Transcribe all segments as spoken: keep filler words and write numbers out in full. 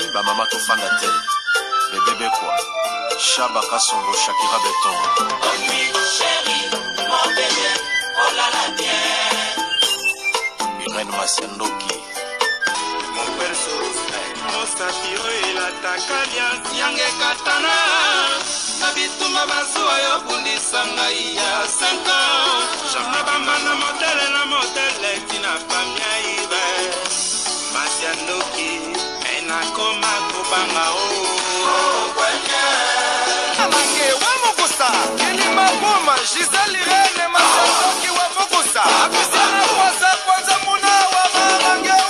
ba mama to fanda te. Bébé quoi. Shabaka Songo Shakira Beton. Oh oui, chérie, mon bébé, oh là là, bien. Irène Masendoki. Mon perso, mon satiro et la takalia, yange katana. Nabituma basua yo bundi sanga ya cinq ans. Jamna bamana modele na modele tina pamia ibe. Masendoki, ena koma kubanga o. Oh, kwenye. Mange wa Mokusa, Kelima Buma, Giselle Irene, Masendoki wa Mokusa, Abisana kwanza kwanza muna wa Mange wa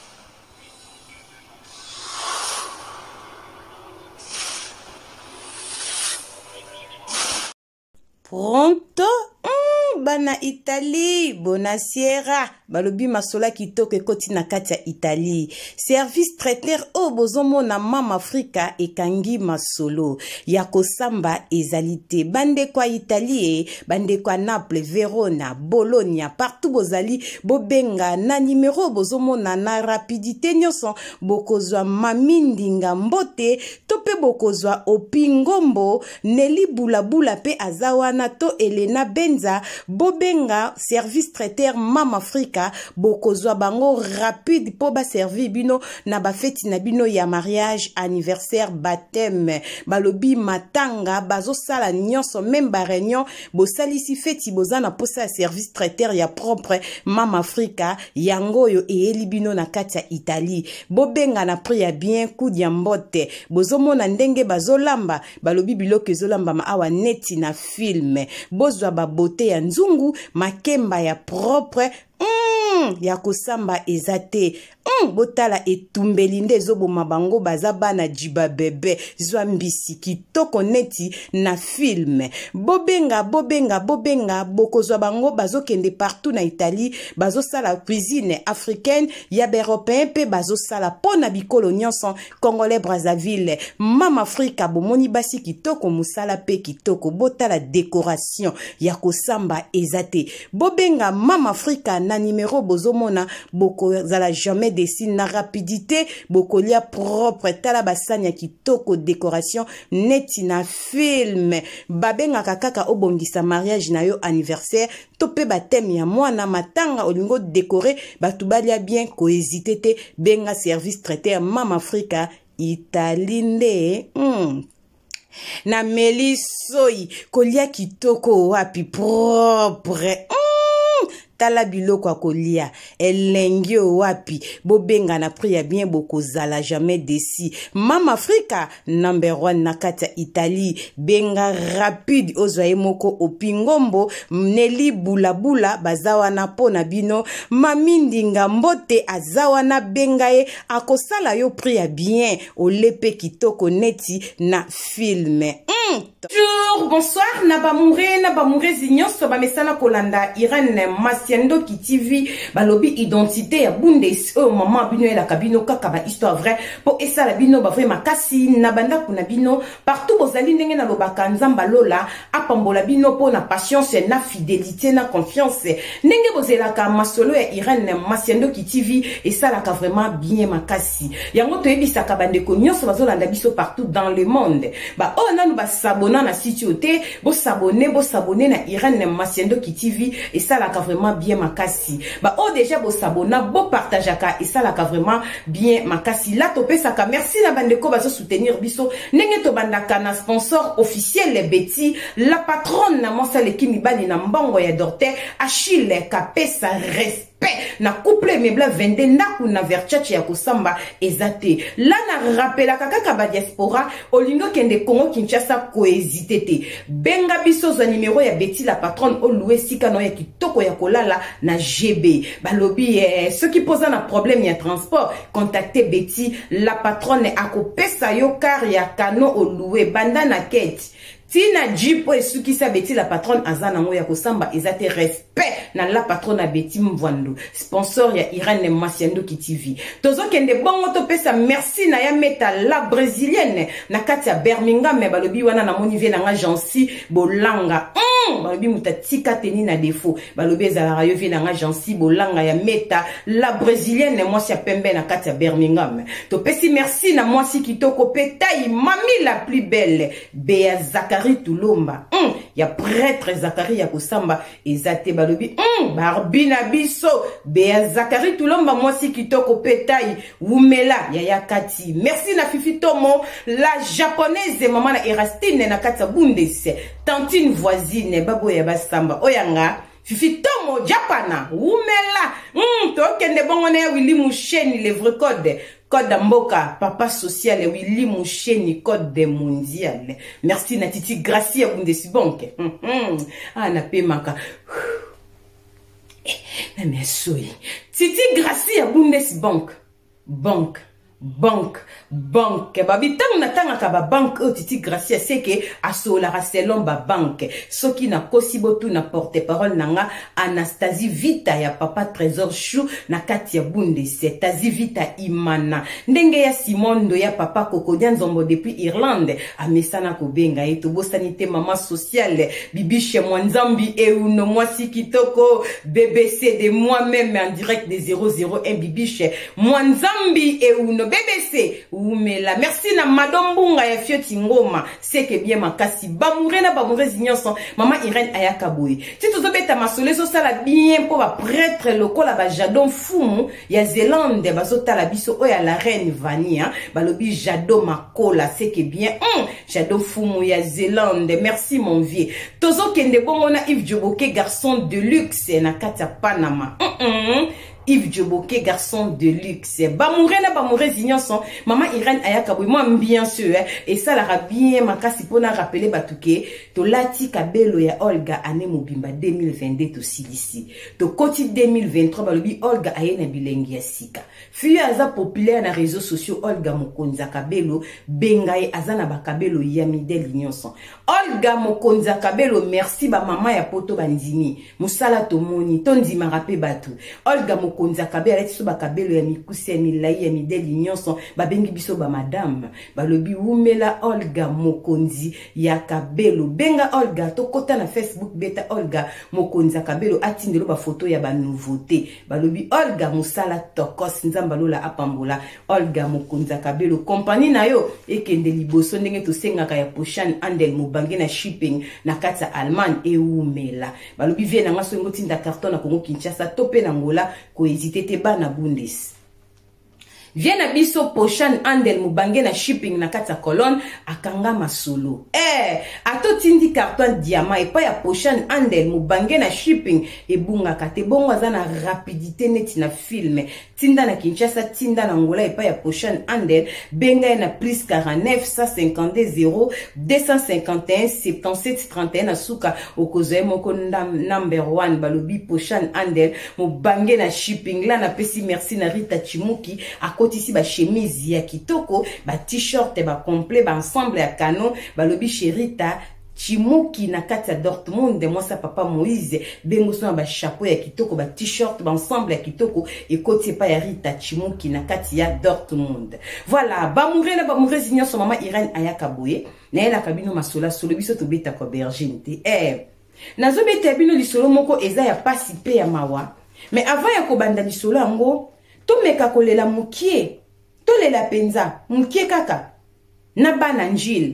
Pronto? Mm, bana Italie, bonasiera. Balobi masola kitoko ekoti na kati ya Italie. Service traiteur o bozomo na mama Afrika ekangi masolo. Ya kosamba ezalite. Bande kwa Italie, bande kwa Naples, Verona, Bologna, partout bozali, bobenga na numero bozomo na na rapidité nyonso, bokozwa mamindinga mbote, tope bokozwa opingombo, Neli Bulabula pe azawana to Elena Benza, bobenga service traiteur mama Afrika, bokozwa bango rapide po ba servi bino na ba feti na bino ya mariage, anniversaire, baptême, balobi matanga, bazo sala nyonso même ba réunion, bo salisi feti bozana posa service traiteur ya propre mama Afrika, yangoyo e elibino na kati ya Italie, bobenga na prix ya bien coup ya mbote, bozomona ndenge bazolamba, balobi biloko ezolamba ma awa neti na film, bozwa ba beauté ya nzungu, makemba ya propre, Mm, ya kosamba ezate. Mm, botala etumbeli nde ezoboma bango baza bana jiba bebe zwa mbisi kitoko neti na film. Bobenga bobenga bobenga bokozwa bango bazokende partout na Italie, bazosala cuisine africaine ya européen pe bazosala pona bikolo nyonso Congolais Brazzaville. Mama Afrika bomoni basi kitoko musala pe kitoko, botala décoration ya kosamba ezate. Bobenga Mama Afrika na numéro bozomona boko zala jamais dessine na rapidité, bokolia propre tala basanya kitoko décoration neti na film. Babenga kakaka obongisa mariage na yo anniversaire, tope bateme ya mwana matanga olingo décorer, batubalia bien ko hésiter te, benga service traiteur Mama Afrika Italinde. Mm. Na melisoi kolia kitoko wapi propre. Mm. Tala biloko kolia elengi wapi bobenga na prix ya bien bokozala jamais desi. Mama Afrika number one na kati ya Italie, benga rapide ozwaye moko opingombo, Neli Bulabula bazawa na pona bino, mamindinga mbote azawa na bengaye akosala yo prix ya bien olepe kitoko neti na film. Mm. Bonjour, bonsoir, Nabamure, Nabamure Zignon, Soba Mesana Kolanda, Irène Masendoki T V, balobi identité ya Bundes, oh maman bino la kabino kakaba histoire vraie, po esa la bino ba vrai makasi, nabanda kuna bino, partout bozali ndenge na lobaka nzamba lola, apambola bino po na patience, na fidélité, na confiance, ndenge bozelaka masolo ya Irène Masendoki T V, esa la ka vraiment bien makasi, yango to ebisa kabandeko nyonso bazolanda biso partout dans le monde, ba oh nanu ba s'abonner na site yote, bo s'abonner, bo s'abonner na Irène Masendoki T V, et ça la ka vraiment bien makasi. Ba oh déjà bo s'abonner, bo partageaka, et ça la ka vraiment bien makasi. La topé saka, merci na bandeko bazo soutenir biso. Nenge to bandaka na sponsor officiel les Betty, la patronne na monsa lekimi bani na mbongo ya dorte, Achille Kapesa respect. Na couple mebla vende ndaku na verchache ya kosamba ezate. La na rappela kaka ba diaspora olingo kende Congo Kinshasa ko hésiter te. Benga biso za numéro ya Betty la patronne o loué sika no ya kitoko ya kolala na G B. Balobi eh, ceux qui posent un problème ya transport, contactez Betty la patronne akopesa yo car ya kano o loué banda na kete. Tina jipo esuki sa Betty la patronne azana ngo ya kosamba ezate respect na la patronne Betty Mvwandu, sponsor ya Irène Masendoki T V. Tozo kende bongo to pesa merci na ya meta la brésilienne na kati ya Birmingham me balobi wana na moni vie na nga Jansi Bolanga. Mm! mm, balobi muta tika teni na défaut balobi ezalaka yo vie nanga Jansi bolanga ya meta la brésilienne mwasi ya pembe na kati ya Birmingham topesi merci na mwasi kitoko petai mami la plus belle Bea Zakari Tulomba mm, ya prêtre Zakari ya kosamba ezate balobi mm, barbina biso Bea Zakari Tulomba mwasi kitoko petai wumela ya ya kati merci na Fifi Tomo la japonaise mama na Erastine na kati ya Bundes tantine voisine babo ya basamba oyanga Fifi Tomo Japana wumela mm, tokende bongo na Willy Musheni le vrai code code mboka papa social Willy Musheni code mondial merci na Titi Gracia Bundesbank mm -hmm. ah na pemaka na mesoi Titi Gracia Bundesbank bank bank bank babi tang na tanga ka ba bank o Titi Gracia seke asola raselon ba bank soki na kosibotu na porte parole nanga Anastasie Vita ya papa Trésor Chou na kati ya Bundes Tazi Vita Imana ndenge ya Simondo ya papa Kokodia Nzombo depuis Irlande amesana kobenga eto bosanité mama sociale bibishe mwanzambi e uno mwasi kitoko B B C de moi-même en direct de zéro zéro un bibishe mwanzambi e uno B B C umela merci na madombunga ya Fioti Ngoma seke bien makasi bamoure na bamoure zinyonso mama Irene Ayaka boy si tozobeta masole so sala bien po ba prêtre lokola ba Jadon Fumu ya Zélande bazotala biso oya la reine Vania balobi Jadon Makola seke bien mm, Jadon Fumu ya Zélande merci mon vieux tozo kende bongo na Yves Djoboke garçon de luxe na kati ya Panama mm -mm. Yves Djoboke garçon de luxe bamoure na bamoure zinyonso mama Irene Ayaka boy moi bien sûr hein, et ça la bien makasi pona rappeler batuke to lati kabelo ya Olga ane mobimba deux mille vingt-deux to silisi to koti deux mille vingt-trois balobi Olga ayena bilengi ya sika fille aza populaire na réseaux sociaux Olga Mokonza Kabelo bengaye azana bakabelo ya midel nyonso Olga Mokonza Kabelo merci ba mama ya poto bandimi musala tomoni tondima rape batu Olga Mokonza Kabelo aleti so bakabelo ya mikusi ya milai ya mideli nyonso babengi biso ba madame balobi umela Olga Mokonzi ya Kabelo benga Olga tokota na Facebook beta Olga Mokonza Kabelo atindelo ba photo ya ba nouveauté balobi Olga musala tokos nzamba lola apambola Olga Mokonza Kabelo compagnie na yo ekende liboso ndenge to sengaka ya Poshan Andel Mubange na shipping na kati ya Allemagne e umela balobi vie na ngaso ngoti nda carton na Kongo Kinshasa tope na ngola ko hésiter te ba na Bundes Viena biso Poshan Andel Mubange na shipping na kati ya Colonne akanga masolo eh ato tindi carton diamant epa ya Poshan Andel Mubange na shipping ebunga kate bongo za na rapidité neti na film tinda na Kinshasa tinda na Angola epa ya Poshan Andel benga na plus quarante-neuf cent cinquante-deux zéro deux cent cinquante et un soixante-dix-sept trente et un na suka okozoe moko number one balobi Poshan Andel Mubange na shipping la na pesi merci na Rita Chimuki akotisi ba chemise ya kitoko ba t-shirt ba complet ba ensemble ya canon balobi Rita Chimuki na kati ya Dortmund moi sa papa Moïse bengo so ba chapeau ya kitoko ba t-shirt ba ensemble ya kitoko ekoti pa ya Rita Chimuki na kati ya Dortmund voilà ba moure na ba moure zinyo so mama Irene Ayaka boye na ela kabino masola solo biso to beta ko bergente eh nazo beta bino lisolo moko eza ya pasi pe ya mawa mais avant ya ko banda lisolo ngo to meka kolela mukie to lela penza mukie kaka na bana njil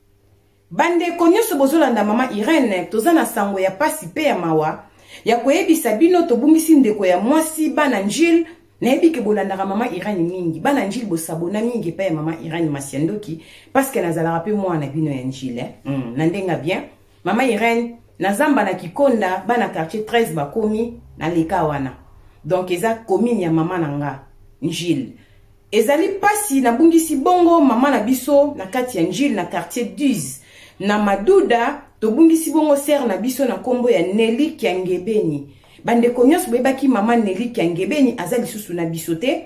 bande konyoso bozolanda mama Irene tozana sango ya pasi pe ya mawa ya koyebisa bino to bungisi ndeko ya mwasi bana njil na ebike bolanda mama Irene mingi bana njil bosabona mingi pe ya mama Irene Masiandoki parce que nazala pe mwana bino ya njil eh mm, na ndenga bien mama Irene nazamba na Kikonda bana quartier treize bakomi na leka wana donc eza commune ya mama nanga njil ezali pasi na bungisi bongo mama na biso na kati ya njil na quartier dix na maduda to bungisi bongo ser na biso na kombo ya Nelly Kiangebeni bande konyos bebaki mama Nelly Kiangebeni azali susu na biso te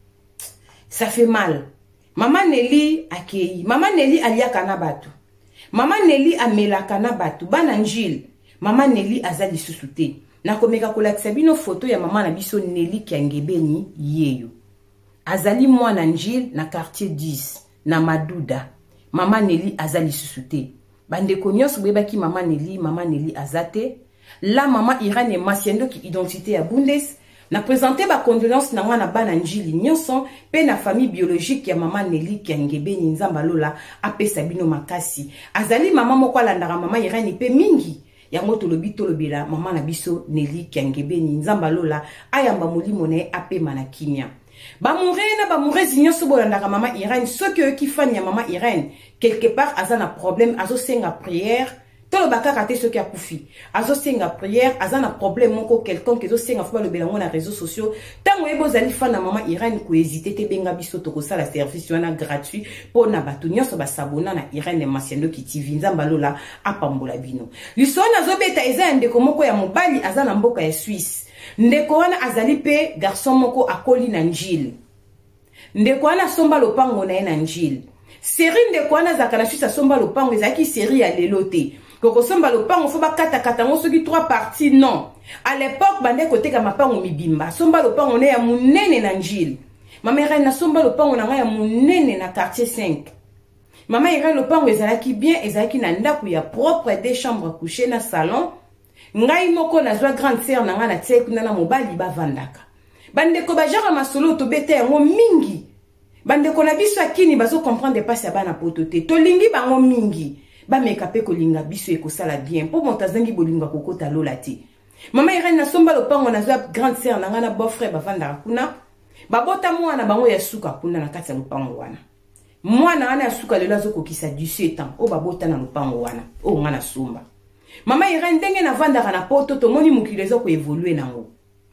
ça fait mal mama Nelly akei mama Nelly aliaka na batu mama Nelly amelaka na batu bana njil mama Nelly azali susu te na komeka kolakisa bino photo ya mama na biso Nelly Kiangebeni yeyo azali mwana njil na quartier dix na maduda mama Nelly azali susu te bande konyos beba ki maman Nelly maman Nelly azate la maman Irène Masiendo ki identité ya Bundes na présenté ba condoléances na na bana njili nyonso pe na famille biologique ya maman Nelly ki ngebe ni nzamba lola apesa bino makasi azali maman moko alandaka maman Irène pe mingi yango tolobi tolobela maman na biso Nelly ki ngebe ni nzamba lola ayamba molimo ne ape mana kimia ba mourena ba mourezi nyonso bolandaka maman Irène soki ki fani ya maman Irène quelque part azana problème azo senga prière tolo bakaka te soki akufi azo senga prière azana problème moko quelqu'un qui zo senga fa le belango na réseaux sociaux tango ebo zali fa na maman Irène ko hésiter te benga biso to ko sala service wana gratuit pour na batu nyonso ba sabona na Irène Masiendo ki T V nzamba lola apambola bino lisona zo beta eza ndeko moko ya mobali azana mboka ya Suisse ndeko wana azali pe garçon moko akoli na njili ndeko wana somba lopango na na njili série ndeko wana zakana Suisse somba lopango ezaki série ya lelote koko somba lopango fo ba kata kata ngo soki trois parties non à l'époque bande côté ka mapango mibimba somba lopango ne ya munene na njili mama Irène na somba lopango na ya munene na quartier cinq mama Irène lopango ezalaki bien ezalaki na ndaku ya propre des chambres à coucher na salon ngai moko na zwa grande sœur na nga na tie kuna na mobali bavandaka bandeko bajara masolo to bete yango mingi bandeko na biso akini bazo comprendre pas ya bana potote to lingi bango mingi ba meka pe ko linga biso ekosala bien po montazangi bolinga kokota lola te mama Irène na somba lopango na zwa grande sœur na nga na beau frère bavandaka kuna babota mwana bango ya suka kuna na kati ya lopango wana mwana wana ya suka lelo azokokisa dix-sept ans o babota na lopango wana o nga na somba mama Irène ndenge na vandaka na poto to moni mukile zo ko évoluer nango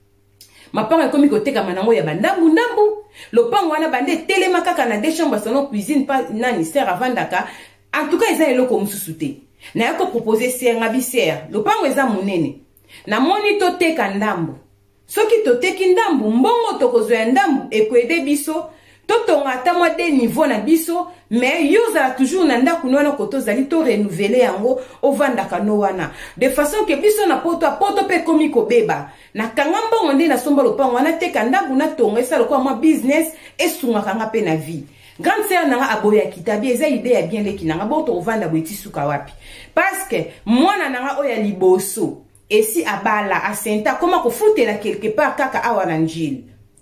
mapanga ekomi koteka manango ya bandambu ndambu lopango wana bande telema kaka na deux chambres salon cuisine pas nani sert avandaka en tout cas eza eloko mususu te na yako proposer senga biser lopango eza munene na moni to teka ndambu soki to teki ndambu mbongo to kozwa ndambu ekoede biso totonga ata mwa de niveau na biso mais yoza toujours na ndaku nona koto zali to renouveler yango ovandaka no wana de façon que biso na poto poto pe komi ko beba na kanga mbongo nde na somba lopango wana teka ndaku na tonga esa lokwa mwa business esunga kanga pe na vie grande sœur nanga aboya kitabi eza idée ya bien leki nanga bon to ovanda bweti suka wapi parce que mwana nanga oya liboso esi abala asenta koma kofutela quelque part kaka awa na njili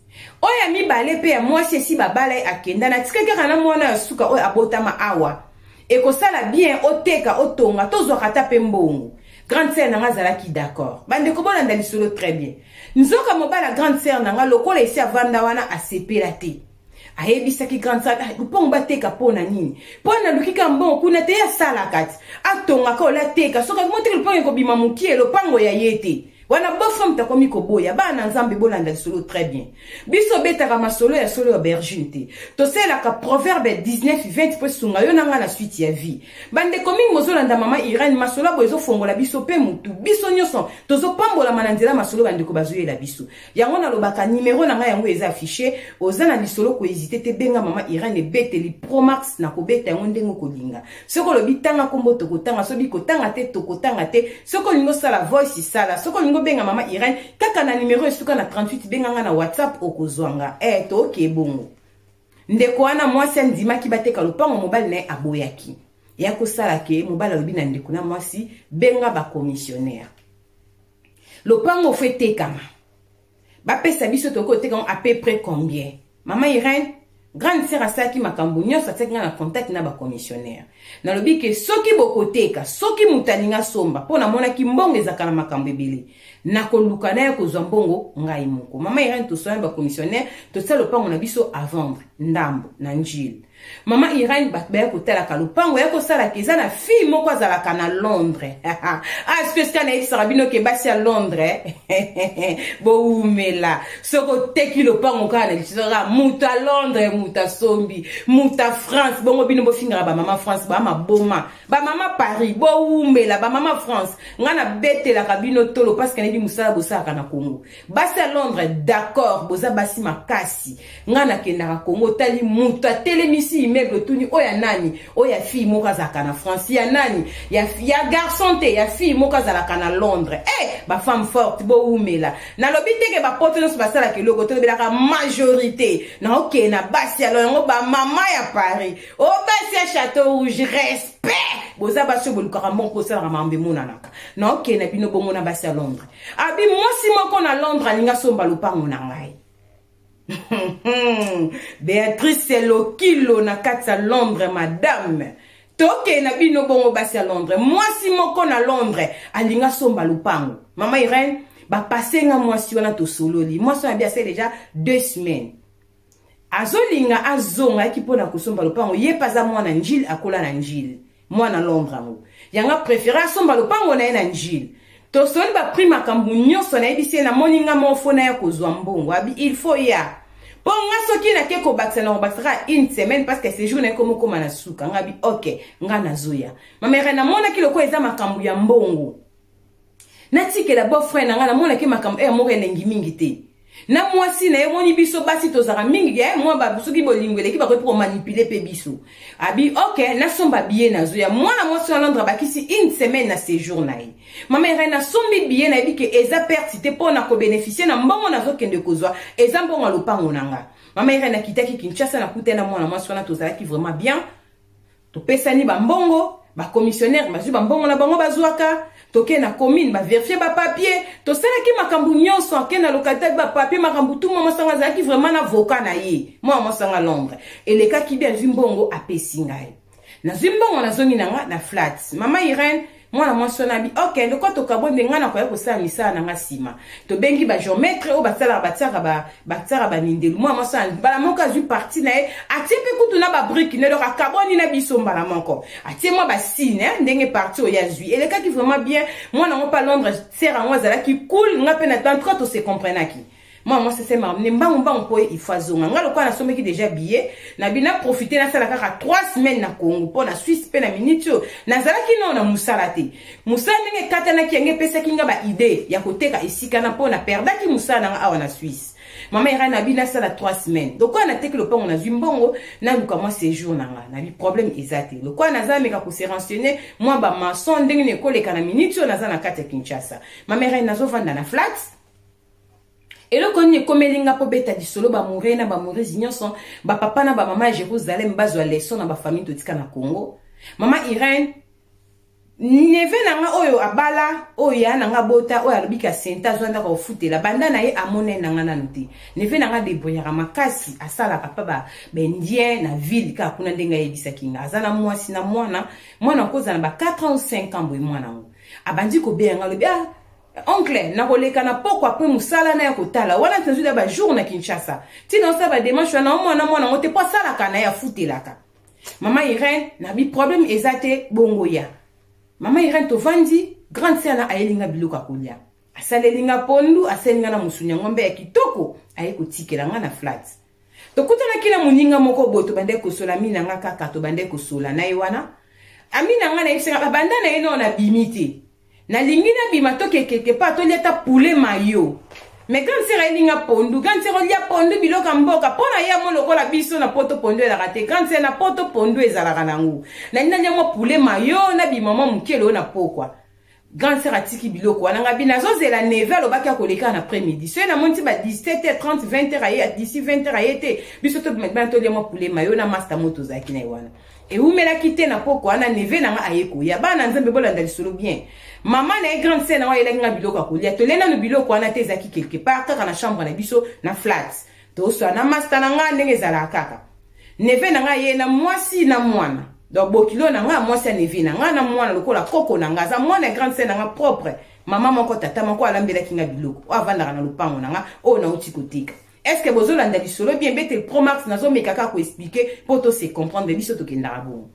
oya mibale pe ya mwasi esi babala akenda na tikaka kana mwana ya suka oya abotama awa ekosala bien oteka otonga tozwaka ta pe mbongo grande sœur nanga zalaki d'accord bande ko bolanda lisolo très bien nzoka mobala grande sœur nanga lokola esi avanda wana asepela te ayebisaki grande sœur lupongo bateka pona nini pona lukika mbongo kuna te ya sala kati atonga ko la teka soka monte lupongo ko bima mukie lopango ya yete wana bofa mtakomi koboya bana nzambe bolanda lisolo très bien biso betaka masolo ya solo aubergine te to sela ka proverbe dix-neuf vingt po sunga yo nanga na suite ya vie bande komi mozolanda mama Irène masolo bozo fongola biso pe mutu biso nyoso tozo pambola mananzela masolo bande ko bazoyela biso yango na lobaka numéro nanga yango eza affiché ozana lisolo ko hésiter te benga mama Irène beteli Pro Max na ko beta yango ndengo ko linga soko lobi tanga kombo to kotanga sobi kotanga te to kotanga te soko lingo sala voice sala soko benga mama Irène kaka na numéro esuka na trente-huit benga na WhatsApp okozwanga eh to ke bongo ndeko wana mwasi ndima ki bateka lopango mobali na aboyaki ya kosala ke mobali lobi na ndeko na mwasi benga ba commissionnaire lopango fete kama ba pesa biso to ko teka à peu près combien mama Irène grande sœur asaki makambo nyonso atekanga na contact na ba commissionnaire na lobi ke soki bokoteka soki mutaninga somba pona mona ki mbongo ezaka na makambo ebele na koluka na kozwa mbongo ngai moko mama Irène to soya ba commissionnaire to tsalo pango na biso à vendre ndambo na njili mama Irène bakbaya kotala ka lupango ya kosala keza na fille moko azalaka na Londres ah est-ce que kana extrabino ke basi à Londres bo umela soko teki lupango kana lisora muta Londres muta sombi muta France bongo bino bo fingra ba mama France ba maboma ba mama Paris bo umela ba mama France ngana betela kabino tolo parce que nebi musala bosaka na Congo basi à Londres d'accord boza basi makasi ngana kenda Congo tali muta telemisi immeuble tuni oya nani oya fille moka zaka na France ya nani ya ya garçon te ya fille moka zalaka na Londres eh ba femme forte bo umela na lobite ke ba pote no basala ke logo to belaka majorité na ok na basi alors ngo ba mama ya Paris o basi ya Château Rouge respect boza basi bolukaka mbongo kosalaka mambe monanaka na okende bino bongo na basi ya Londres abi mwasi moko na Londres alinga somba lupango na ngai Béatrice Lokilo na kati ya Londres madame toke na bino bongo basi ya Londres mwasi moko na Londres alinga somba lupango mama Irene ba passer nga mwasi wana to sololi mwasi na biase déjà deux semaines azolinga azonga ki pona kusomba lupango ye paza mwana njil akola na njil mwana Londres ngo yanga préférer asomba lupango na na njil to soli ba prima kambu nyonso na ebisi na moninga mofona ya kozwa mbongo abi il faut ya ponga soki na ke ko baksa na baksa une semaine parce que ce jour na komo koma na suka ngabi OK nga nazoya mama Irene na mona kiloko eza makambu ya mbongo na tikela boyfriend nga na mona ki makambu e mo renengi mingi te na mwasi na yemoni biso basi tozaka mingi ya mwa ba soki bolingwele ki ba ko manipuler pe biso abi OK na somba bien nazoya mwana mwasi na Londres bakisi une semaine na séjour na ye mama Irene na sombi bien na bi ke eza pertite pona ko bénéficier na mbongo na zokende kozwa eza mbongo lopango nanga mama Irene na kitaki Kinshasa na kutena mwana mwasi wana tozalaki vraiment bien to pesani ba mbongo ba commissionnaire ba ba mbongo na bango bazwaka toke na commune ba vérifier ba papier to sala ki makambu nyonso ke na locataire ba papier makambu tout mama sanga zaki vraiment na avocat na ye moi moi sanga Londres eleka ki bien zimbongo apesi ngai na zimbongo na zongi nanga na flat mama Irene mwana mwasi na bi OK ndoko to kabonde ngana kwa ko misa na ngasima to bengi ba géomètre o batala bataka ba bataka ba nindelu mwana mwasi bala moka zu parti na e atipe kutu na ba brique ne do ka kaboni na biso mbala moko atie moi ba sine ndenge parti o ya zui eleka ki vraiment bien mwana ngo pa Londres sera ngo zala ki cool ngape na tant to se comprenaki moi moi c'est ma mbangu mbangu po il faut zonga ngalo kwa na someki déjà billet na bina profiter na sala kaka trois semaines na Congo po na Suisse pe na minitio na zala ki no na musala te musala ndenge katana ki ngé pesa kinga ba idée ya koteka isika na po na perda ki musala na awa na Suisse mama ira na bina sala trois semaines donc on a teke le pongo na zimbongo na luka moi séjour na nga na bi problème ezate le kwa na zameka ko se renseigner moi ba maçon ndenge ne koleka na minitio na zana kata Kinshasa mama ira na zo vanda na flat et le konye komelinga po beta di solo ba murena ba murezi nyonso ba papa na ba mama Jérusalem bazwa leçon na ba famille totika na Congo mama Irene neve nanga oyo abala oyo ya nanga bota oyo alobika senta zwanda ko futela banda na ye amone nanga nanuti neve nanga deboyaka makasi asala papa ba bendien na ville ka kuna ndenga yebisa kinga azana mwasi na mwana mwana koza na ba quatre ans cinq ans boy mwana ngo abandi ko be nga lobi ah oncle na koleka na poko apre musala na ya kotala wana tnazuda ba jour na Kinshasa tina osa ba dimanche na mwana mwana ngote po sala kana ya futelaka mama Irene na bi problème ezate bongo ya mama Irene to vandi grande sœur na ayelinga biluka kolia asalelinga pondu aselinga na musunya ngombe ya kitoko aye kotikela nga na flat to kutana kila muninga moko boto bande ko sola mina nga kaka to bande ko sola na yiwana amina nga na yisanga banda na ino na bimite na lingina bima toke quelque part to leta poulet mayo mais quand c'est relinga pondu quand c'est relia pondu biloka mboka pona ya mo lokola biso na poto pondu la raté quand c'est na poto pondu ezalaka nangu na nina mo poulet mayo na bima mo mukelo na pokwa quand c'est ratiki biloko wana ngabi nazo zela neve lobaki akoleka na après-midi so na monti ba dix-sept heures trente vingt heures aye d'ici vingt heures ayete biso to maintenant to lia mo poulet mayo na master moto zaki na wana et où mela kité na poko wana neve na nga ayeko ya bana nzambe bolanda lisolo bien maman na grande scène wa yelenga biloko akolia to lena no biloko wana te zaki quelque part kaka na chambre na biso na flat to so na master na nga ndenge zala kaka neve na nga ye na mwasi na mwana donc bokilo na nga mwasi neve na nga na mwana lokola koko na nga za mwana grande scène na nga propre maman moko tata moko alambela kinga biloko avanda na lupango na nga o na utikotika. Est-ce que vous avez dit solo bien bête le promax nazo mekaka ko expliquer pour to se comprendre biso to kendara bon.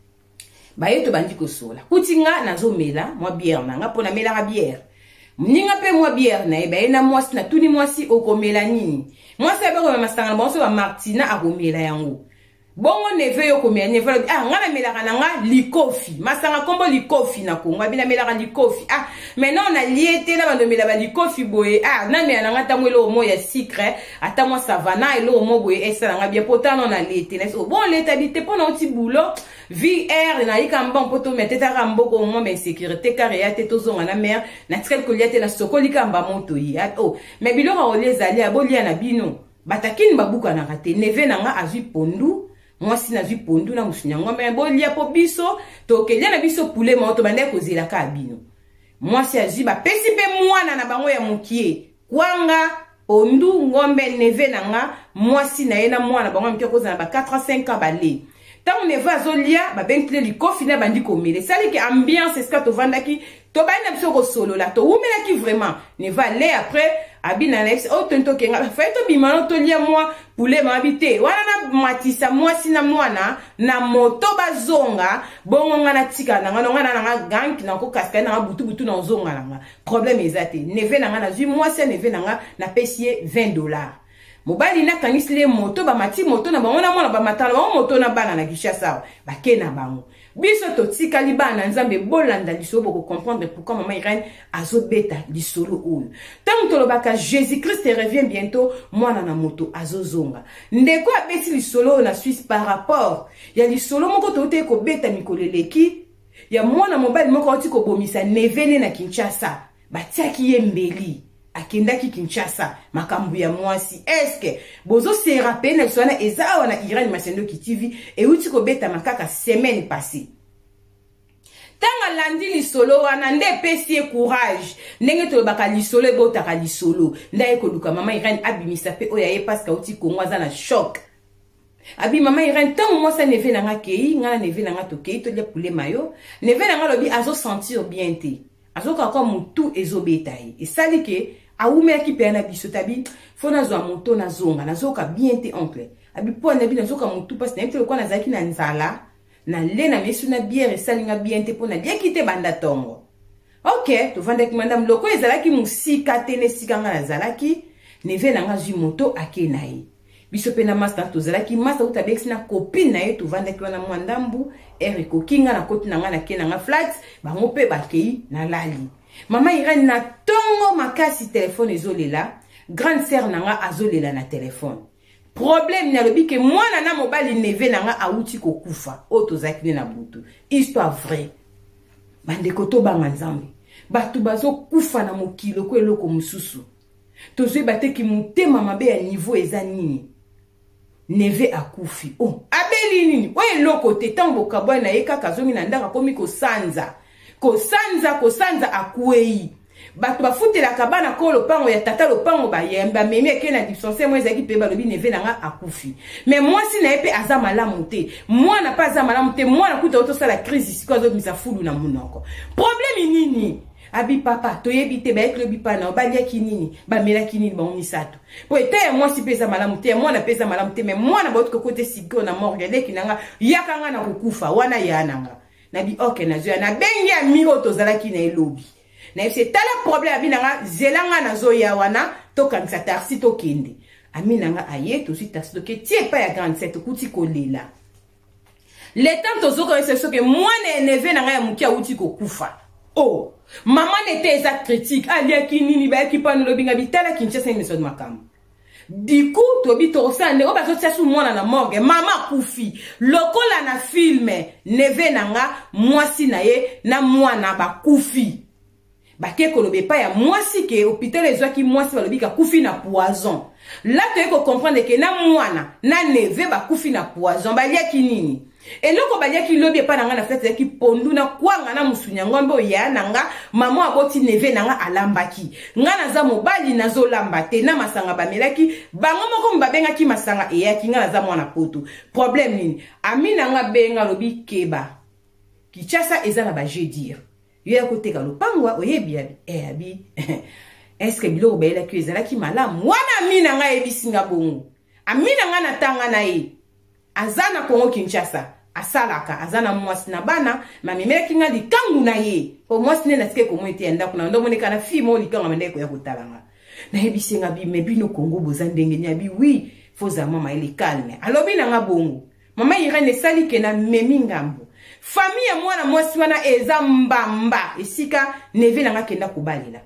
Ba yeto bandi ko sola. Kutinga nazo mela moi bière nanga pona mela bière. Mninga pe moi bière na e ba ena mwasi na tuni mwasi okomela nini. Mwasi abe ko masanga bonso ba Martina akomela yango. Bongo neve yo komela neve ah ngana mela kananga likofi. Masanga kombo likofi na Kongo bina mela likofi. Ah maintenant on a lié na bando mela ba likofi boye ah na mela nanga tamwelo mo ya secret atamwa savana elo mo boye esa nga bien pourtant on a lié na so bon l'étabité pour un petit boulot V R na yika mbon poto meteta ramboko mo mais sécurité car ya te tozonga na mer na tkel ko liate na sokolika mba moto yi oh mais biloko o les ali abolia na bino batakini babuka na raté neve nanga azui pondu moi si na zui pondu na musunya ngombe bo lia po biso to ke lia na biso poulet mo to bande ko zela ka bino moi si azui ba pesi pe mwana na bango ya mukie kwanga pondu ngombe neve nanga moi si na yena mwana bango mke ko za ba quatre à cinq ans balé tant neve azolia ba benkle likofi na bandi ko mele sali ke ambiance est-ce que to vandaki to ba na biso ko solo la to umela ki vraiment ne va aller après abina na ex o tonto kenga fa to bimano to lia moi poulet ma habité wana na matisa moi sina mwana na moto bazonga bongo ngana tika na ngana ngana na gang na ko kaska na butu butu na zonga na problème ezate neve na ngana zui moi c'est neve na nga na pesie vingt dollars mobali na kanisile moto ba mati moto na bango na mwana ba matala ba moto na bana na Kinshasa ba kena bango biso to tika libana nzambe bolanda lisolo boko comprendre pourquoi maman Irène azobeta lisolo oyo tant to lobaka Jésus Christ revient bientôt mwana na moto azozonga ndeko abeti lisolo na Suisse par rapport ya lisolo moko to te ko beta mikoleleki ya mwana mobali moko oti ko bomisa nevene na Kinshasa batiaki yembeli akendaki Kinshasa makambu ya mwasi eske bozo se rappelle na sona ezawa na Irène Masendo ki T V e uti ko beta makaka semaine passée tanga landi lisolo wana nde pesi courage ndenge to baka lisolo botaka lisolo ndaye ko luka mama Irène abimisa pe oya ye parce que uti ko ngwaza na choc abi mama Irène tant moi ça neve na nga kei nga neve na nga to kei to lia poulet mayo neve na nga lobi azo sentir bien te azo ka comme tout ezobeta ye et sali ke aume ki pe na biso tabi fona zo moto na zonga na zoka bien te oncle abi po na bi na zoka mutu parce na ko na zaki na nzala na le na mesu na bière salinga bien te po na lia kite banda tongo ok to vanda ki madame loko ezalaki musika tene sikanga na zalaki neve na nga zu moto akenayi biso pe na master to zalaki master utabexi na copine na ye to vanda ki wana mwandambu eriko kinga na koti na nga na kena nga flat bango pe bakei na lali Mama Irène na tongo makasi téléphone ezolela grande sœur nanga azolela na téléphone problème na lobi ke mwana na mobali neve nanga auti ko kufa oto zakine na butu histoire vraie bande koto banga nzambe batu bazo kufa na mokilo ko eloko mususu tozwe bateki mutema mabe ya niveau eza nini neve akufi oh abeli nini oye loko te tango kabwa na yeka kazongi na ndaka komi ko sanza ko sanza ko sanza akuei bato bafutela kabana ko lopango ya tata lopango ba yemba memi ekena dipsonse mo ezaki pe balobi neve nanga akufi mais moi si na epe aza malamu te moi na pas aza malamu te moi na kuta oto sala crise siko zo misa fulu na munoko problème nini abi papa toyebi te ba eklobi pana obalia kinini ba mela kinini ba omisato po ete moi si pesa malamu te moi na pesa malamu te mais moi na botko kote siko na morgue leki nanga yakanga na kukufa wana yananga na bi ok na zoya na bengi ya miro tozalaki na elobi na c'est tala problème abi nanga zelanga na zoya wana to kanisa taxi to kende ami nanga aye to si taxi to ke tie pa ya grande set kuti ko lela le temps to zoko c'est ce que moi ne neve nanga ya mukia uti ko kufa oh maman n'était eza critique alia kinini ba ki pa no lobinga bitala Kinshasa emission makam du coup tobi to sande o ba zo tsasu mwana na morgue mama kufi lokola na filme neve nanga mwasi na ye na mwana ba kufi ba ke kolobe pa ya mwasi ke hôpital ezwaki mwasi balobika kufi na poison là tu ko comprendre que na mwana na neve ba kufi na poison ba lia kinini eloko ba lia ki lobi pa nanga na fete ki pondu na kwanga na musunya ngombe ya nanga mama aboti neve nanga alambaki ngana za mobali nazo lamba te na masanga ba melaki bango moko mbabenga ki masanga eyaki ngana za mwana poto problème nini ami nanga benga lobi keba Kinshasa ezala ba je dire yo ya koteka lopangwa oyebi abi eh abi est-ce que biloko ba elaki ezalaki malamu wana ami nanga ebisinga bongo ami nanga na tanga na ye azana Kongo Kinshasa asalaka azana mwasi na bana mamemeki nga likangu na ye po mwasi ne nasike ko mwete enda kuna ndo moneka na fi mo likanga mandeko ya kotalanga na ebisinga bi mebino Kongo bozandenge nya bi oui foza mama ele calme alobi nanga bongo mama Irène sali ke na memi ngambo famille ya mwana mwasi wana eza mbamba esika neve nanga kenda kubalela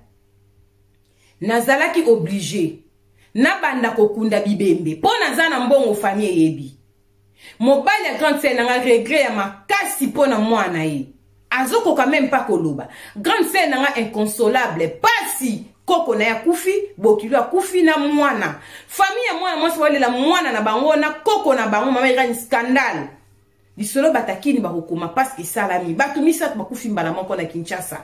nazalaki obligé na banda kokunda bibembe po nazana mbongo famille yebi mobali ya grande sœur nanga regret ya makasi po na mwana ye azoko quand même pas koloba grande sœur nanga inconsolable pasi koko na ya kufi bokilo ya kufi na mwana famille ya mwana mwasi walela mwana na bango na koko na bango mama irani scandale lisolo batakini bakokoma parce que salami batu misatu bakufi mbala moko na Kinshasa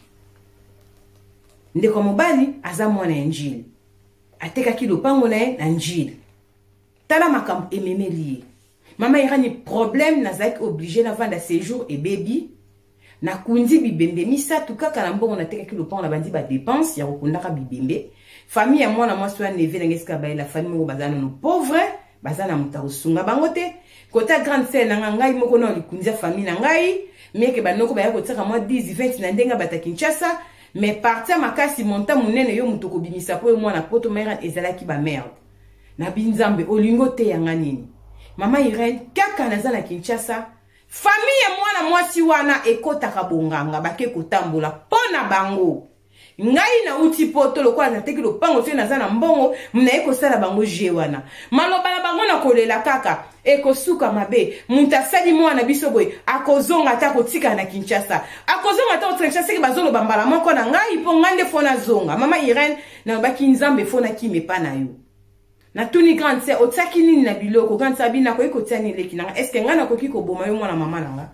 ndeko mobali aza mwana ya njili atekaki lopango na ye na njili tala makambo ememeli mama irani problème nazaki obligé na vanda séjour et baby na kundi bibembe misatu kaka na mbongo na tekaki lopango na bandi ba dépense ya kokundaka bibembe famille ya mwana mwasi wa neve na ngeska ba la famille ngo bazana no pauvre bazana muta osunga bango te kota grande sœur na ngai moko na likunza famille na ngai meke banoko ba ya kotaka mwa dix vingt na ndenga bata Kinshasa mais partir makasi monta munene yo mutoko bimisa po mwana poto mera ezalaki ba merde na binzambe olingo te yanga nini mama Irene kaka nazana Kinshasa famille ya mwana mwasi wana ekotaka bonganga bake kotambola pona bango ngai na uti poto lokola na teki lopango te nazana mbongo mna ekosala bango je wana maloba na bango na kolela kaka ekosuka mabe munta sali mwana biso boy akozonga ta kotika na Kinshasa akozonga ta kotika Kinshasa ke bazolo bambala moko na ngai po ngande fona zonga mama Irene na baki nzambe fona kimepa na yo na tuni grande sœur otaki nini na biloko grande sœur bina ko ekotiani leki na est ce que ngana koki ko boma yo mwana mama nanga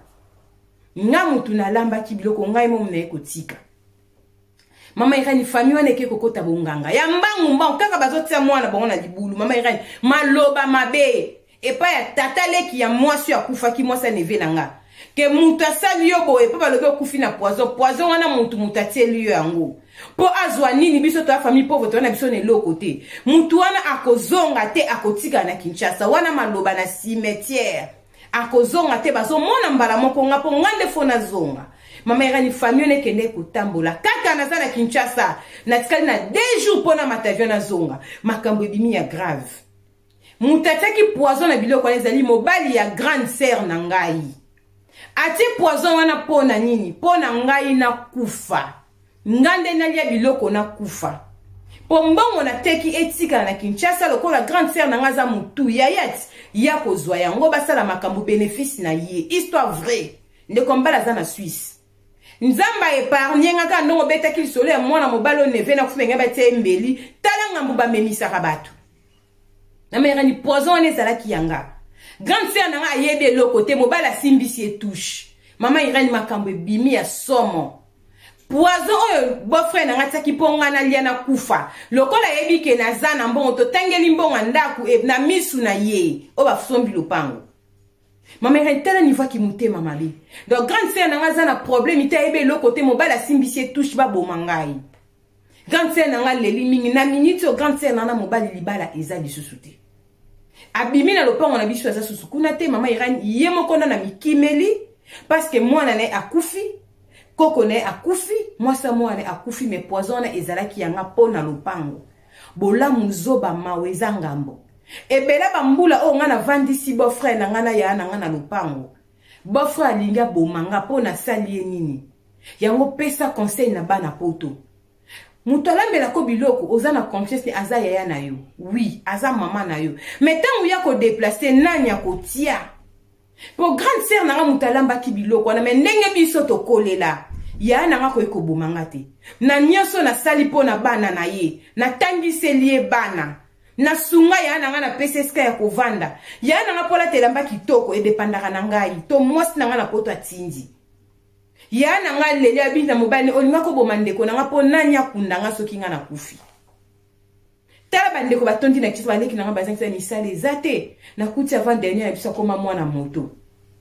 nga mutu na lamba ki biloko ngai mo mna ekotika mama Irene famille wana ke kokota bonganga ya mbangu mbangu kaka bazotia mwana bongo na libulu mama Irene maloba mabe epa ya tata leki ya mwasi ya kufa ki mwasa neve nanga ke mutu asali yo boye pa balobi okufi na poison poison wana mutu mutatie liyo yango po azwa nini biso to famille pauvre to na biso ne loko te mutu wana akozonga te akotika na Kinshasa wana maloba na cimetière akozonga te bazo mona mbala moko ngapo ngande fona zonga mama Irene famille ne kende kotambola kaka naza na Kinshasa na tikali na deux jours pona matavio na zonga makambo ebimi ya grave mutataki poison na biloko ezali mobali ya grande sœur na ngai ati poison wana pona nini pona ngai na kufa ngande na lia biloko na kufa po mbongo na teki etika na Kinshasa lokola grande sœur na ngaza mutu ya yati ya kozwa yango basala makambo bénéfice na ye histoire vraie ndeko mbala za na Suisse nzamba épargne ngaka ndongo betaki lisolo ya mwana mobalo neve na kufa ngaba tie mbeli tala ngambu ba memisa kabatu na mera ni poison ne sala ki yanga grande sœur na nga ayebe lo côté mobala simbisi etouche mama Irene makambo bimi ya somo poison oyo beau-frère na nga taki ponga na lia na kufa lokola yebi ke na zana mbongo to tangeli mbongo ndaku e na misu na ye o ba sombi lopango mama Irene tala ni voix ki mutema mabe donc grande sœur na nga zana problème ita yebe lo côté mobala simbisi etouche ba bomangai grande sœur na nga leli mingi na minute o grande sœur na na mobali libala eza lisusu te abimi na lopango na biso eza susu kuna te mama Irene ye moko na mikimeli parce que mwana na akufi koko na akufi mwasa mwana akufi me poison na ezalaki yanga pona lopango bola muzoba maweza ngambo ebela bambula o ngana vandisi beau frère na ngana ya na ngana lopango beau frère linga bomanga pona sali nini yango pesa conseil na bana poto mutu alambela ko biloko oza na confiance aza yaya na yo oui aza mama na yo mais tangu ya ko déplacer nanya ko tia po grande sœur na mutu alamba ki biloko na me ndenge biso to kolela ya na nga ko ekobomanga te na nyoso na sali po na bana na ye na tangiseli ye bana na sunga ya na nga na P C S K ya kovanda ya na nga pola telamba kitoko e dependaka na ngai to mwasi na nga na poto atindi ya na nga leli abinda mobali olinga ko bomandeko na nga po nanya kundanga soki nga na kufi tala bandeko batondi na kitu bandeki na nga bazangisa misale zate na kuti avant dernier ya bisa koma mwana moto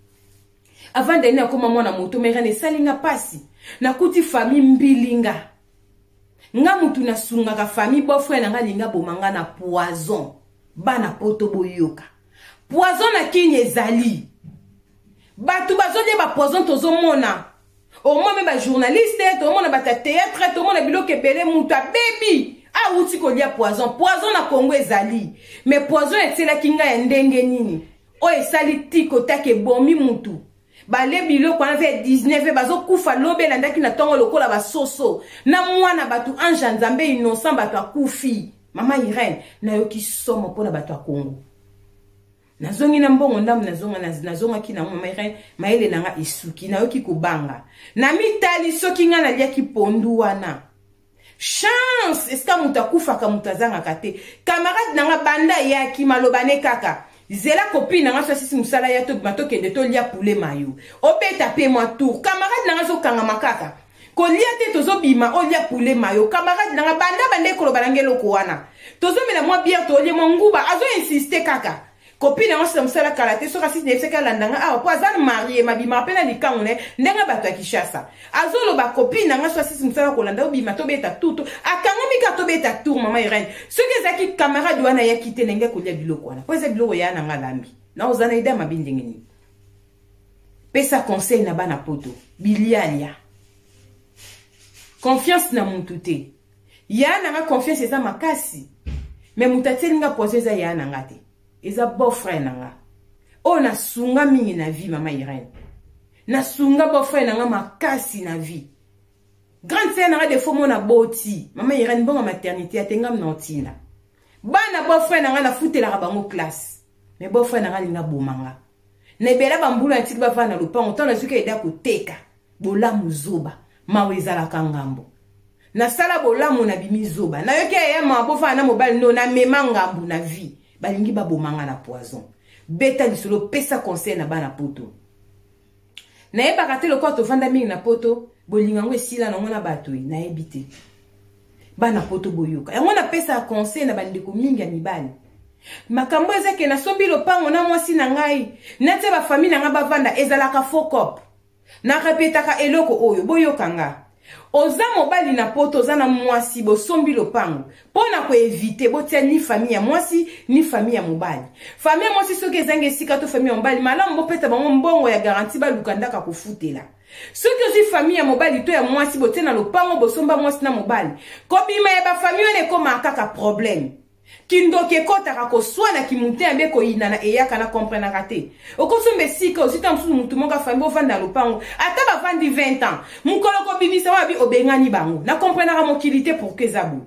avant dernier ya koma mwana moto mais rene salinga pasi na kuti famille mbilinga nga mutu na sunga ka famille beau frère na nga linga bomanga na poison bana poto boyoka poison na kinye zali batu bazode ba poison tozo mona au moins même ba journaliste to mona ba théâtre to mona biloko ebele mutu a baby a uti ko lia poison poison na Congo ezali mais poison etela kinga ya ndenge nini o esali tiko take bomi mutu bale biloko na ve dix-neuf bazo kufa lobe landaki na tongo lokola ba soso na mwana batu anja nzambe innocent batu akufi mama Irene na yoki somo pona batu a Congo nazongi na mbongo ndamu nazonga nazonga ki na mama Irene maele nanga isuki na yoki kubanga na mitali soki nga na lia ki pondu wana chance eska muta kufaka mutazanga kate camarade nanga banda yaki malobane kaka zela copine nanga so sisi musala ya to matoke de to lia poulet mayo obeta pe moi tour camarade nanga so kanga makaka ko lia te tozo bima o lia poulet mayo camarade nanga banda bande ko lobalangelo ko wana tozo mela moi bière to lia monguba azo insister kaka copine nanga so musala kala te so kasi ne seka landanga ah po azan marié mabima pena likangu ne ndenga bato akishasa azo lo ba copine nanga so sisi musala ko landa obima to beta tutu akanga mika to beta tour mama Irene ce que zaki camarade wana ya kite nenge ko lia biloko wana po eza biloko ya nanga lambi na ozana ida mabindengeni pesa conseil na bana poto bilialia confiance na muntu te ya nanga confiance eza makasi mais mutatelinga poser eza ya nanga te eza beau-frère nanga o na sunga mingi na vie mama Irene na sunga beau-frère nanga makasi na vie grande sœur nanga de fomo na boti mama Irene bonga maternité atenga mnotina bana beau-frère nanga na futela bango classe mais beau-frère nanga linga bomanga na bela bambulu antiki bavana lupango tana zuka eda koteka bolamu zoba mawe ezala kangambo na sala bolamu na bimi zoba na yoke ya mabofa na mobile no na mema ngambu na vie balingi babomanga na poison beta lisolo pesa conseil na bana poto na yeba kate lokwa to vanda mingi na poto bolinga ngo esila na ngona bato na yebite bana poto boyoka yango na pesa conseil na bandeko mingi ya mibali makambo ezake na sombi lopango na mwasi na ngai na te ba famille na nga bavanda ezalaka fokop na repetaka eloko oyo boyoka nga oza mobali na poto oza na mwasi bosombi lopango pona ko eviter botia ni famille ya mwasi ni famille ya mobali famille ya mwasi soki ezange esika to famille ya mobali malamu bopeta bango mbongo ya garantie balukandaka kofutela soki ozi famille ya mobali to ya mwasi botia na lopango bosomba mwasi na mobali kobima ya ba famille ne koma kaka problème kindoke kotaka koswana kimute ambe ko inana eyaka na comprendre kate okosombe sika osita msusu mutu monga famille ovanda lopango ata bavandi vingt ans mukolo ko bimisa wabi obengani bango na comprendre ka mokilité pour que zabu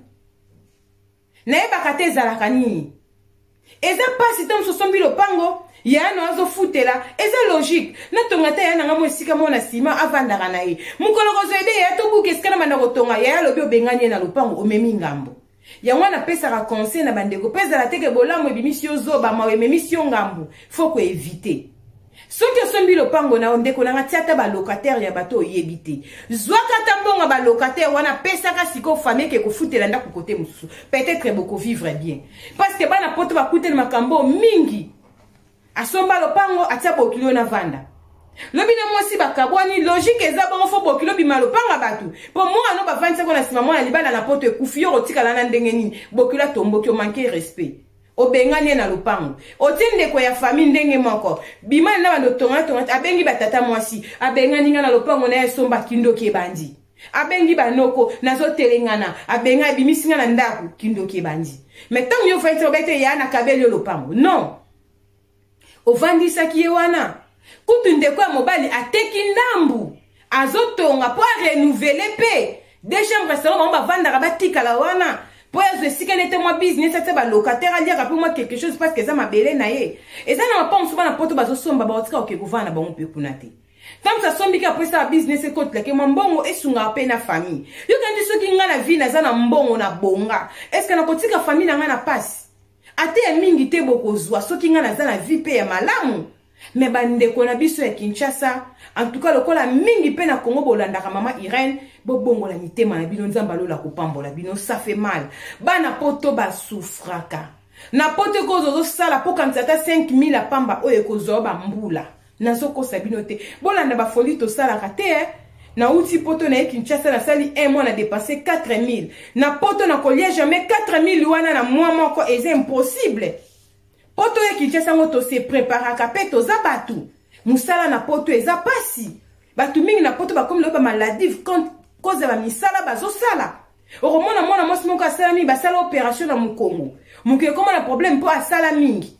na eba kate zalaka nini eza pasi tam so sombi lopango ya no azo futela eza logique na tongata ya nanga mo sika mona sima avanda kana ye mukolo ko zoede ya to buke skana manda ko tonga ya lobi obengani na lopango omemi ngambo ya wana pesa ka conseil na bandeko pesa la teke bolamu ebimisio zoba mawe memisio ngambu faut ko éviter soki osombi lopango na ondeko na ngatiata ba locataire ya bato yebite zwaka tambonga ba locataire wana pesa ka siko famille ke ko futela nda ko côté mususu peut-être beaucoup vivre bien parce que bana poto ba kutela makambo mingi asomba lopango atia bokilo na vanda lobi na mwasi bakabwani logique eza bango fo bokilo bimalo panga batu po moi no ba vingt-cinq na sima moi libala na poto ekufi yo otikala na ndenge nini bokilo tomboki o manquer respect obengani na lopango otinde ko ya famille ndenge moko bima na bando tonga tonga abengi batata mwasi abengani na lopango na esomba kindoki ebandi abengi banoko nazo telengana abenga bimisinga na ndaku kindoki ebandi mais tant yo fait obete ya na kabeli lopango non ovandisa kiyewana kutu ndeko ya mobali ateki ndambu azotonga po renouveler pe des chambres salon ba vanda batika la wana po ya sika nete moi business ate ba locataire alia pour moi quelque chose parce que ça mabele na ye eza na pa msuba na poto bazo somba ba otika oke kuvana ba mpe kunate tam sa sombi ka pesa business e kote ke mbongo esunga pe na famille yo kandi soki nga na vie na za na mbongo na bonga est ce que na kotika famille na nga na passe ate ya mingi te bokozwa soki nga na za na vie pe ya malamu mais bandeko na biso ya Kinshasa en tout cas lokola mingi pe na Congo bolandaka mama Irene bobongola mitema na bino nzamba lola kopambola bino ça fait mal bana poto ba souffraka na poto ko zozo sala po kanzata cinq mille apamba oyo kozo ba mbula nazo ko sabino te bolanda ba folie to sala kate eh? Na uti poto na Kinshasa na sali un mois na dépasser quatre mille na poto na kolia jamais quatre mille wana na mois moko c'est impossible. Poto ya Kinshasa ngoto se prépara kapeto za batu musala na poto eza pasi batu mingi na poto ba comme le ba maladie quand cause ba misala bazo sala oromona mona mosi moko asala mi ba sala opération na mukongo muke koma na problème po asala mingi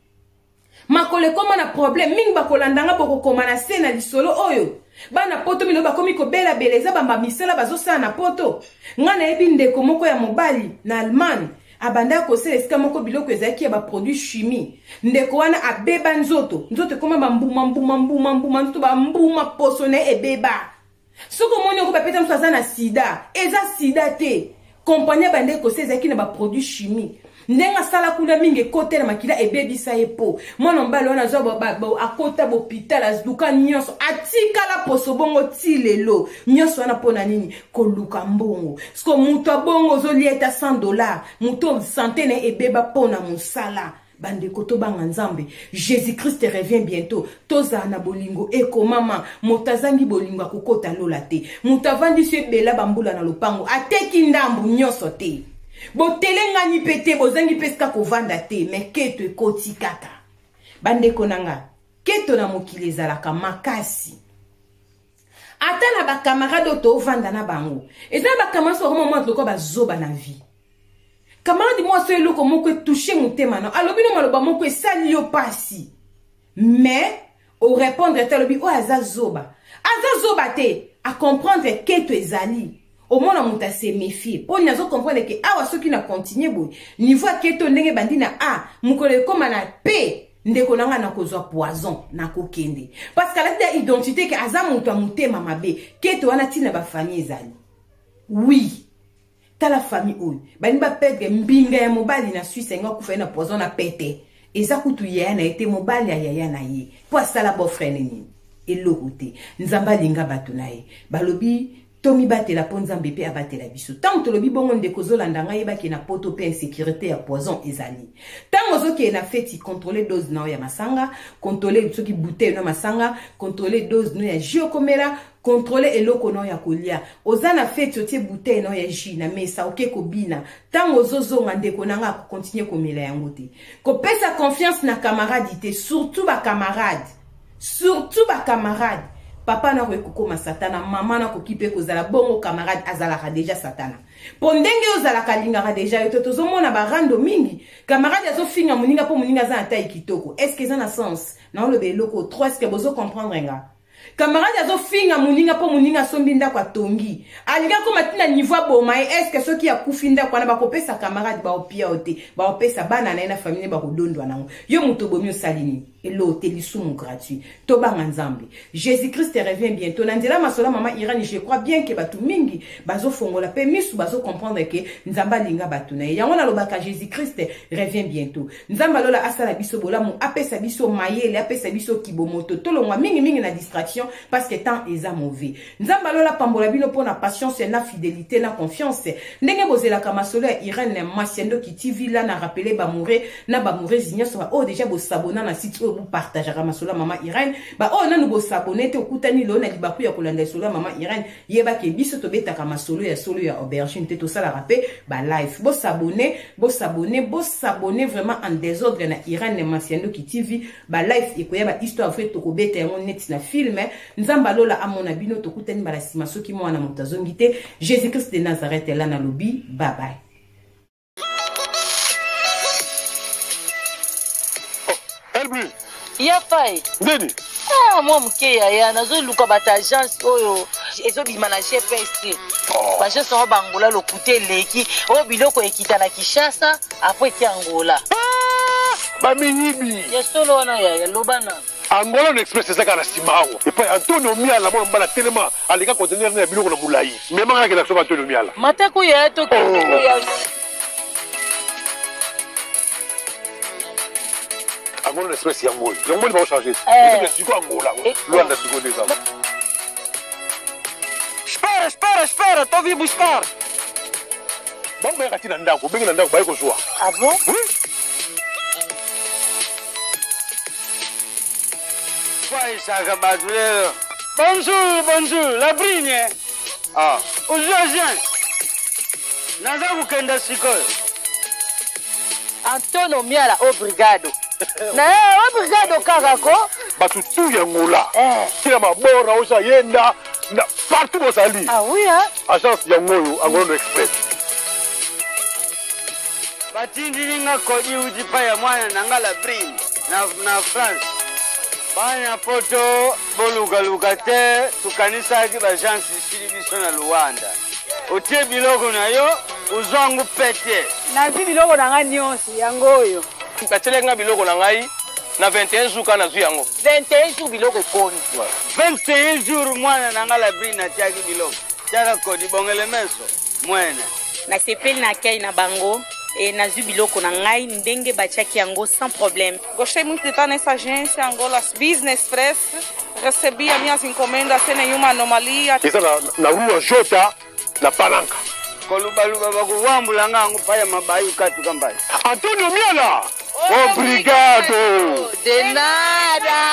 makole koma na problème mingi ba kolandanga boko koma na sena lisolo oyo bana poto milo ba komi ko bela beleza ba misala bazo sala na poto ngana ebinde ko moko ya mobali na Allemagne abanda ko se eska moko biloko ezaki ya ba produit chimie ndeko wana abeba nzoto nzoto koma ba mbuma mbuma mbuma mbuma nzoto ba mbuma posone ebeba soko moni ko bapeta msaza na sida eza sida te compagnie bande ko seza ki na ba produit chimique ndenga sala kuna mingi kote na makila ebebisa epo mwana mbalo na zo ba akota hôpital azuka nyonso atika la poso bongo tilelo nyonso na pona nini koluka mbongo sko muto bongo zo lieta cent dollars muto santé na ebeba pona musala bande koto banga nzambe Jésus Christ revient bientôt toza na bolingo eko mama motazangi bolingo akokota lola te mutavandi se bela bambula na lopango ateki ndambu nyonso te botelenga ni pete bozangi peska kovanda te me keto ekoti kaka bande konanga keto na mokili ezalaka makasi ata na bakamarade oto ovanda na bango eza bakamarade so moment loko bazoba na vie camarade moi so eloko moko toucher motema na alobi no maloba moko esali yo pasi mais au répondre talobi o aza zoba aza zoba te a comprendre keto ezali au moins on a se méfier pour nous comprendre que ah ceux qui na continuer boy niveau keto ndenge bandina ah mukole koma na p ndeko nanga na kozwa poison na kokende parce que la identité que aza mutu mutema mabe keto wana tina ba famille ezali oui ta la famille oyo bani ba perdre mbinga ya mobali na Suisse nga kufa na poison na pete eza kutu ya na été mobali ya ya na ye pour ça la beau frère nini eloko te nzamba linga bato na ye balobi Tomi bate la ponzambe pe abate la biso. Tant que le bibongo de kozolanda nga yeba ki na poto pe insécurité ya poison ezali. Tant ozo ki na feti contrôler dose na ya masanga, contrôler soki bouteille na masanga, contrôler dose no ya jiokomera, contrôler eloko no ya kolia. Oza na feti otie bouteille no ya ji na mesa oke kobina. Tant ozo zonga ndeko nanga ko continuer komela yango te. Ko pesa confiance na camarade te, surtout ba camarade. Surtout ba camarade. Papa na kokoma satana, maman na kokipe kozala bongo camarade azalaka déjà satana. Pondenge ozala kalingaka déjà yoto tozomona ba rando mingi. Camarade azo finga muninga po muninga za taille kitoko. Est-ce que ça na sens? Na le beloko trois est-ce que bozo comprendre nga? Camarade azo finga muninga po muninga sombinda kwa tongi. Alinga ko matina niveau bomai est-ce que ceux qui a kufinda kwa na bakopesa camarade ba opia ote, ba opesa bana na na famille ba kodondwa nango. Yo mutobomi osalini. Et l'autrelisumu gratuit. Toba nzambe. Jésus-Christ revient bientôt. Nandela masola mama Irani, je crois bien que batu mingi bazo fongola pe misu bazo comprendre que nzamba linga batu na. Ya wana lobaka Jésus-Christ revient bientôt. Nzamba lola asala biso bola mu apesa biso mayele, apesa biso kibomoto. Tolongwa mingi mingi na distraction parce que temps eza mauvais. Nzamba lola pambola bino pona patience na fidélité na confiance. Ndenge bozela kamasola Irani masiendo ki T V la na rappeler ba mourir na ba mourir zinya so oh déjà bo sabona na site vous partagez masola maman Irene ba oh na nous bo s'abonner te okutani lo na libaku ya kolanda sola maman Irene yeba ke biso to beta kama solo ya solo ya aubergine te to sala rappel ba live bo s'abonner bo s'abonner bo s'abonner vraiment en désordre na Irene Masiendo ki T V ba live ekoya ba histoire vrai to ko beta yango net na film nzamba lola amona bino to kutani ba la simaso ki mwana mutazongi te Jésus Christ de Nazareth là na lobby bye bye. Ya fai. Ndeni? Ah, moi mke ya ya nazo luka bata agence oyo ezo bima na G P S. Ba agence o bangola lokute leki o biloko ekita na Kinshasa après ti Angola. Ah! Ba minyibi. Ya solo na ya ya lobana. Angola no express saka na simawo. E pa Antonio Miala mo mbala telema alika conteneur na biloko na mulai. Mema ngaka la so Antonio Miala. Matako ya to ko ya Angola express ya ngolo. Yango ni ba changer. Eh, c'est quoi Angola? Luanda siko déjà. Espera, espera, espera, tô vindo buscar. Vamos ver aqui na ndako, bem na ndako vai com sua. Ah bon? Oui. Vai, Saga Badulero. Bonjour, bonjour, la brigne. Ah. Aujourd'hui, naza kukenda sikoyo. Antonio Miala obrigado. Na eh obrigado kakako. Batu tu ya ngola. Eh. Kila mabora osa yenda na partout au sali. Ah oui hein? Agence ya ngolo, Angola Express. Batindi ninga kodi ujipa ya mwana nangala brigne na na France. Banya poto boluga luga te tukanisa ki bagence isili biso na Luanda. Otie biloko na yo uzangu pete. Na zi biloko na nga nyonso yango oyo. Katelenga biloko na ngai na vingt et un jours kana zu yango. vingt et un jours biloko koni. vingt et un jours mwana nangala bri na tiaki biloko. Tiaka kodi bongele meso mwene. nasepeli na kai na bango e nazwi biloko na ngai ndenge batiaki yango sans problème. Gostei muito de estar nessa agência Angolas Business Press. Recebi as minhas encomendas sem nenhuma anomalia. Isso na, na rua Jota, na Palanca. Kolubaluba bakuwambula ngangu paya mabayu katu kambai. Antônio Miela! Obrigado! De nada!